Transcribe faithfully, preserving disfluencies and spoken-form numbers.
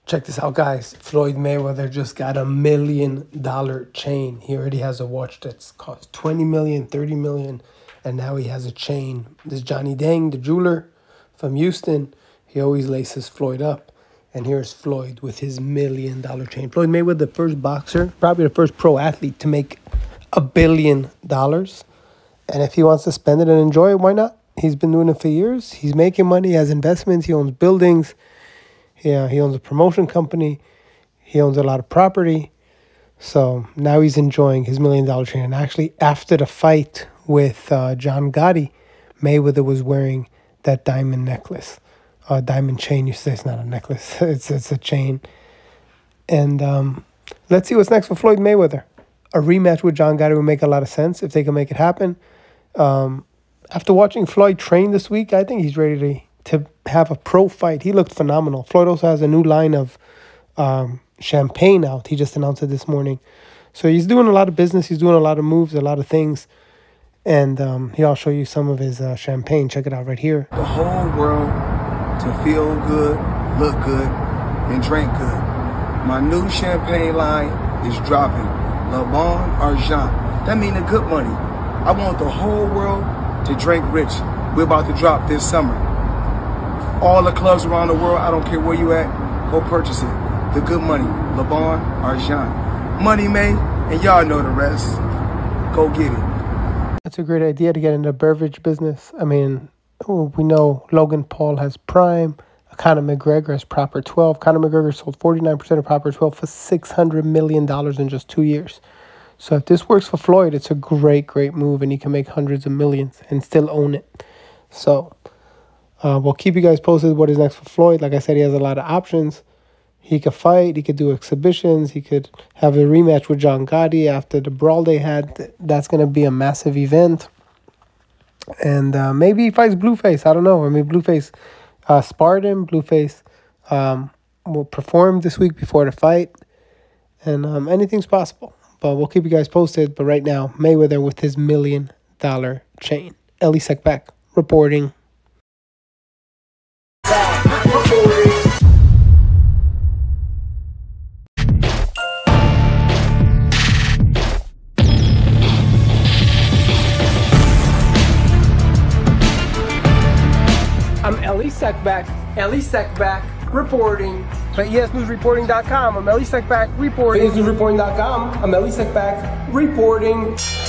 Check this out, guys. Floyd Mayweather just got a million dollar chain. He already has a watch that's cost twenty million, thirty million, and now he has a chain. This Johnny Dang, the jeweler from Houston, he always laces Floyd up. And here's Floyd with his million dollar chain. Floyd Mayweather, the first boxer, probably the first pro athlete to make a billion dollars. And if he wants to spend it and enjoy it, why not? He's been doing it for years. He's making money, he has investments, he owns buildings. Yeah, he owns a promotion company. He owns a lot of property. So now he's enjoying his million dollar chain. And actually, after the fight with uh, John Gotti, Mayweather was wearing that diamond necklace. Uh, diamond chain. You say it's not a necklace. It's, it's a chain. And um, let's see what's next for Floyd Mayweather. A rematch with John Gotti would make a lot of sense if they can make it happen. Um, after watching Floyd train this week, I think he's ready to... to have a pro fight. He looked phenomenal. Floyd also has a new line of um, champagne out. He just announced it this morning. So he's doing a lot of business. He's doing a lot of moves, a lot of things. And um, here I'll show you some of his uh, champagne. Check it out right here. The whole world to feel good, look good, and drink good. My new champagne line is dropping. Le Bon Argent. That means the good money. I want the whole world to drink rich. We're about to drop this summer. All the clubs around the world, I don't care where you at, go purchase it. The good money, Le Bon Argent. Money made, and y'all know the rest. Go get it. That's a great idea to get into the beverage business. I mean, we know Logan Paul has Prime. Conor McGregor has Proper twelve. Conor McGregor sold forty-nine percent of Proper twelve for six hundred million dollars in just two years. So if this works for Floyd, it's a great, great move, and he can make hundreds of millions and still own it. So... Uh, we'll keep you guys posted what is next for Floyd. Like I said, he has a lot of options. He could fight. He could do exhibitions. He could have a rematch with John Gotti after the brawl they had. That's going to be a massive event. And uh, maybe he fights Blueface. I don't know. I mean, Blueface uh, sparred him. Blueface um, will perform this week before the fight. And um, anything's possible. But we'll keep you guys posted. But right now, Mayweather with his million dollar chain. Elie Seckbach reporting. I'm Elie Seckbach, Elie Seckbach reporting for E S News Reporting dot com. I'm Elie Seckbach reporting. For E S News Reporting dot com, I'm Elie Seckbach reporting.